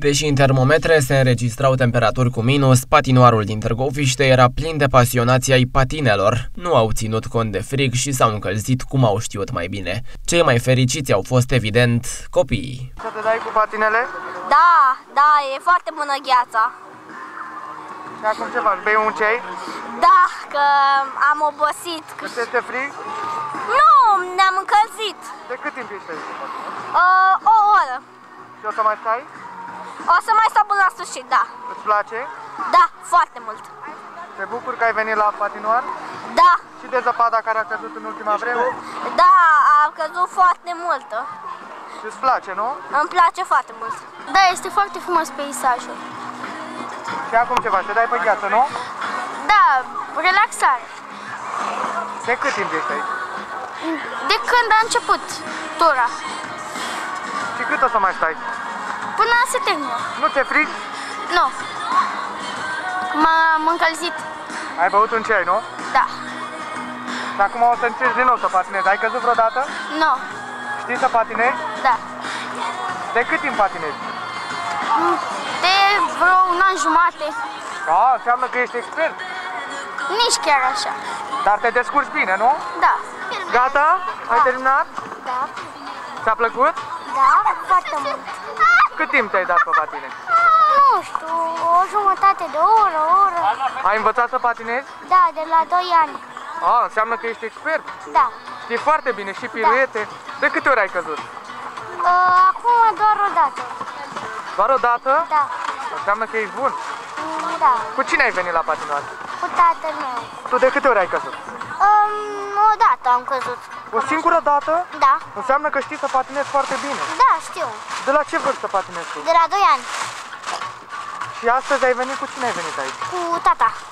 Deși în termometre se înregistrau temperaturi cu minus, patinoarul din Târgoviște era plin de pasionați ai patinelor. Nu au ținut cont de frig și s-au încălzit cum au știut mai bine. Cei mai fericiți au fost, evident, copiii. Să te dai cu patinele? Da, e foarte bună gheața. Și acum ce faci? Bei un ceai? Da, că am obosit. Îți este frig? Nu, ne-am încălzit. De cât timp ești aici? O oră. Și o să mai stai? O să mai stau până la sfârșit, da. Îți place? Da, foarte mult. Te bucur că ai venit la patinoar? Da. Și de zăpada care a căzut în ultima vreme? Da, a căzut foarte multă. Și îți place, nu? Îmi place foarte mult. Da, este foarte frumos peisajul. Și acum ce faci? Te dai pe gheață, nu? Da, relaxare. De cât timp ești aici? De când a început tura. Și cât o să mai stai? Până se termină. Nu ți-e frig? Nu. M-am încălzit. Ai băut un ceai, nu? Da. Și acum o să încerci din nou să patinezi. Ai căzut vreodată? Nu. Știi să patinezi? Da. De cât timp patinezi? De vreo un an jumate. Înseamnă că ești expert. Nici chiar așa. Dar te descurci bine, nu? Da. Gata? Ai terminat? Da. Ți-a plăcut? Da, foarte mult. Cât timp te-ai dat pe patine? Nu știu, o jumătate de oră, o oră. Ai învățat să patinezi? Da, de la 2 ani. Înseamnă că ești expert. Da. Știi foarte bine și piruete. De câte ori ai căzut? Acum doar o dată. Doar o dată? Da. Înseamnă că ești bun. Da. Cu cine ai venit la patinoar? Cu tatăl meu. Tu de câte ori ai căzut? O dată am căzut. O singură dată? Da. Înseamnă că știi să patinezi foarte bine. Da, știu. De la ce vârstă patinezi tu? De la 2 ani. Și astăzi ai venit cu cine ai venit aici? Cu tata.